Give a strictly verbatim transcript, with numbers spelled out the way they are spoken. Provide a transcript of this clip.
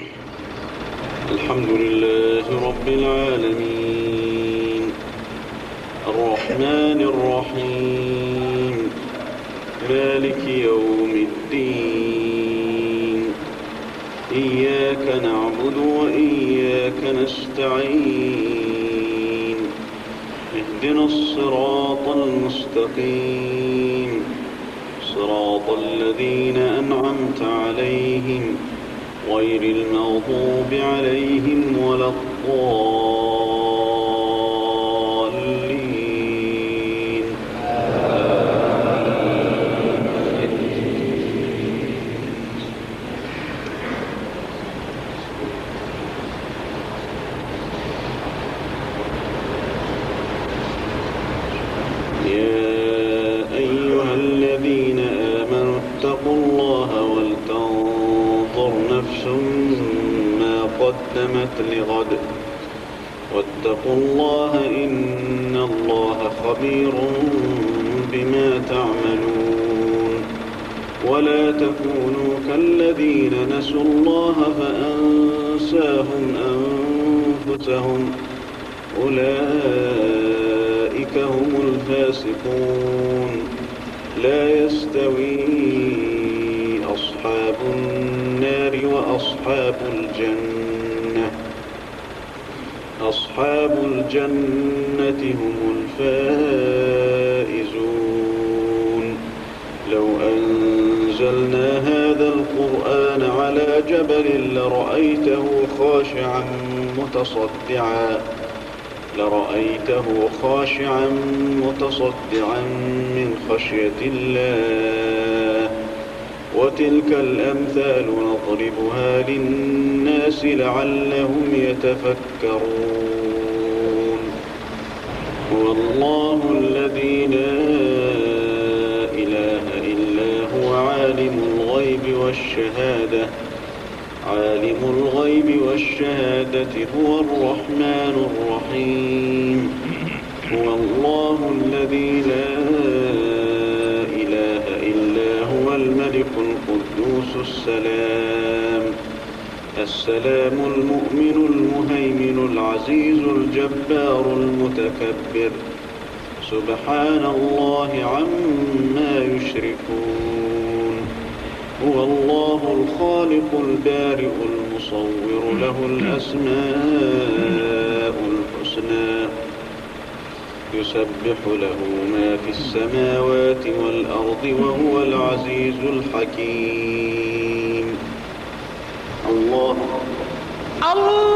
الحمد لله رب العالمين الرحمن الرحيم مالك يوم الدين إياك نعبد وإياك نستعين اهدنا الصراط المستقيم صراط الذين أنعمت عليهم غير المغضوب عليهم ولا الضالين. يا أيها الذين آمنوا اتقوا الله ولتنظر نفس ما قدمت لغد واتقوا الله إن الله خبير بما تعملون. ولا تكونوا كالذين نسوا الله فأنساهم أنفسهم أولئك هم الفاسقون. لا يستوي أصحاب النار وأصحاب الجنة أصحاب الجنة هم الفائزون. لو أنزلنا هذا القرآن على جبل لرأيته خاشعا متصدعا لرأيته خاشعا متصدعا من خشية الله. وتلك الأمثال نضربها للناس لعلهم يتفكرون. هو الله الذي لا إله إلا هو عالم الغيب والشهادة عالم الغيب والشهادة هو الرحمن الرحيم. هو الله الذي لا إله إلا هو الملك القدوس السلام السلام المؤمن المهيمن العزيز الجبار المتكبر. سبحان الله عما يشركون. هو الله الخالق البارئ المصور له الأسماء الحسنى يسبح له ما في السماوات والأرض وهو العزيز الحكيم. الله الله